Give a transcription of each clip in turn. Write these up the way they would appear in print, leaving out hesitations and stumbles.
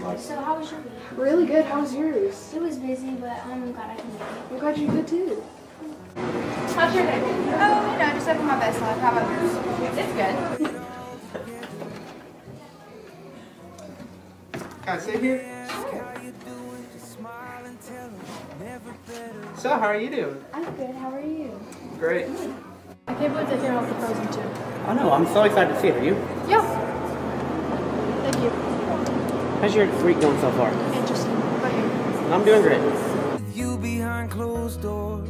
So how was your week? Really good. How was yours? It was busy, but I'm glad I can make it. I'm glad you did too. How's your day? Oh, just having my best life. How about yours? It's good. Can I sit here? So, how are you doing? I'm good. How are you? Great. I can't believe they came out with Frozen 2. I know, I'm so excited to see it. Are you? Yeah. Thank you. How's your week going so far? Interesting. How about you? I'm doing great. You behind closed doors.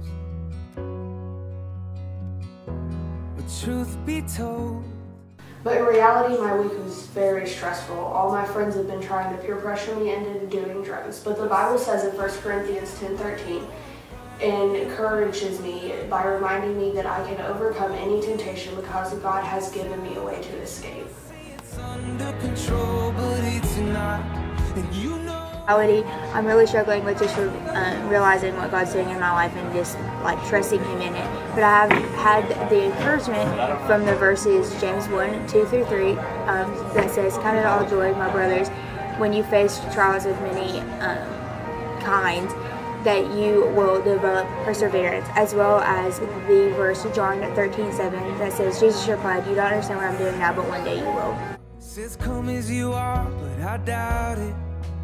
But truth be told, But in reality, my week was very stressful. All my friends have been trying to peer pressure me into doing drugs. But the Bible says in 1 Corinthians 10:13, and encourages me by reminding me that I can overcome any temptation because God has given me a way to escape. it's under control, but it's not. And you know. I'm really struggling with just realizing what God's doing in my life and just like trusting Him in it. But I have had the encouragement from the verses James 1:2-3 that says, "Count it all joy, my brothers, when you face trials of many kinds, that you will develop perseverance," as well as the verse John 13:7 that says, "Jesus replied, you don't understand what I'm doing now, but one day you will." Says come as you are, but I doubt it.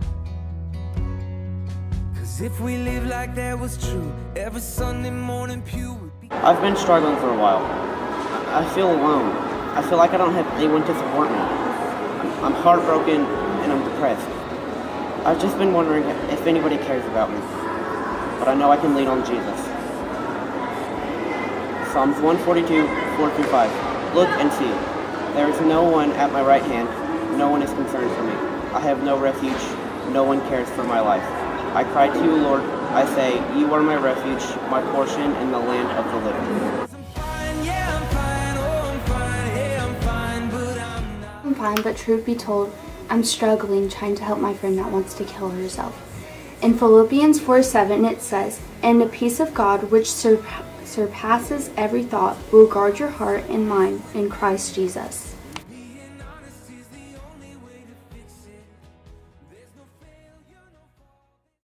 Cause if we live like that was true, every Sunday morning pew would be. I've been struggling for a while. I feel alone. I feel like I don't have anyone to support me. I'm heartbroken and I'm depressed. I've just been wondering if anybody cares about me. But I know I can lean on Jesus. Psalms 142:4-5. Look and see. There is no one at my right hand. No one is concerned for me. I have no refuge. No one cares for my life. I cry to you, Lord. I say, you are my refuge, my portion in the land of the living. I'm fine, but truth be told, I'm struggling trying to help my friend that wants to kill herself. In Philippians 4:7 it says, "And the peace of God which surpasses every thought will guard your heart and mind in Christ Jesus."